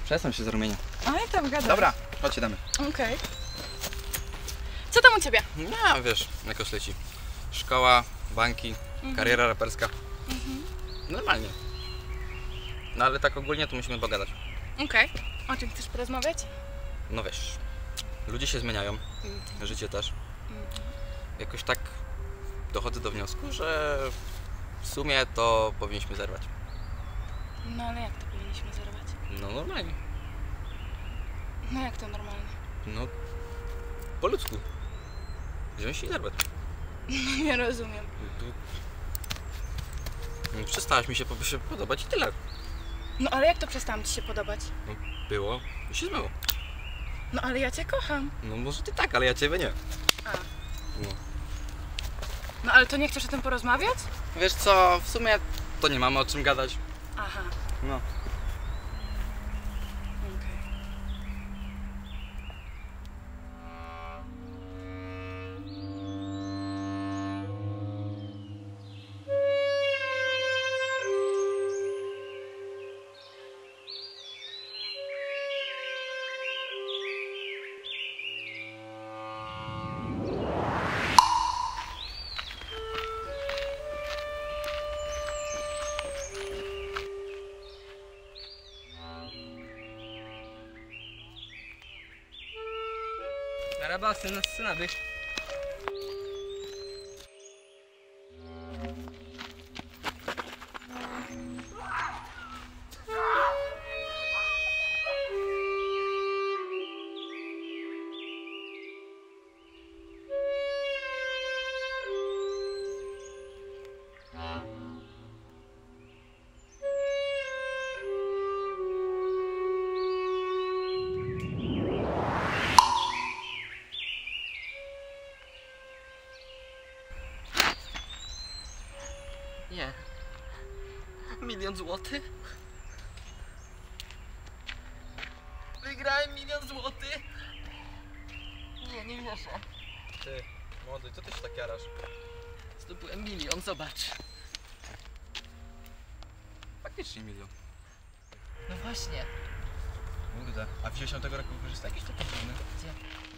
Przestań się zarumienia. A jak tam gadasz? Dobra, chodźcie damy. Okej. Co tam u ciebie? No wiesz, jakoś leci. Szkoła, banki, kariera raperska. Normalnie. No ale tak ogólnie to musimy pogadać. Okej. O czym chcesz porozmawiać? No wiesz, ludzie się zmieniają, życie też. Jakoś tak dochodzę do wniosku, że w sumie to powinniśmy zerwać. No ale jak to powinniśmy zerwać? No normalnie. No jak to normalnie? No po ludzku. Wziąć i zerwać. Nie rozumiem. No, przestałaś mi się podobać i tyle. No ale jak to przestałam ci się podobać? No, było i się zmyło. No ale ja cię kocham. No może ty tak, ale ja ciebie nie. A. No. No ale to nie chcesz o tym porozmawiać? Wiesz co, w sumie to nie mamy o czym gadać. Aha. No. Okej. Merhaba, sen nasılsın abi? Nie. 1 000 000 złotych? Wygrałem 1 000 000 złotych? Nie wierzę. Ty, młody, co ty się tak jarasz? Zdobyłem 1 000 000, zobacz. Faktycznie 1 000 000. No właśnie. Kurde, a wziąłeś tam tego roku korzysta jakiś taki dziwny? Gdzie?